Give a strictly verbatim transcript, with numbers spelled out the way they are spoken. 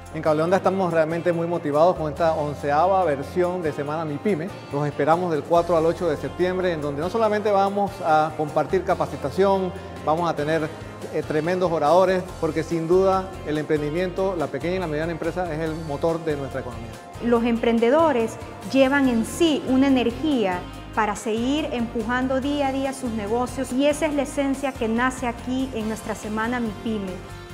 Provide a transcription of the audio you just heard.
En Cabo Leonda estamos realmente muy motivados con esta onceava versión de Semana MIPYME. Los esperamos del cuatro al ocho de septiembre, en donde no solamente vamos a compartir capacitación, vamos a tener eh, tremendos oradores, porque sin duda el emprendimiento, la pequeña y la mediana empresa es el motor de nuestra economía. Los emprendedores llevan en sí una energía para seguir empujando día a día sus negocios, y esa es la esencia que nace aquí en nuestra Semana MIPYME.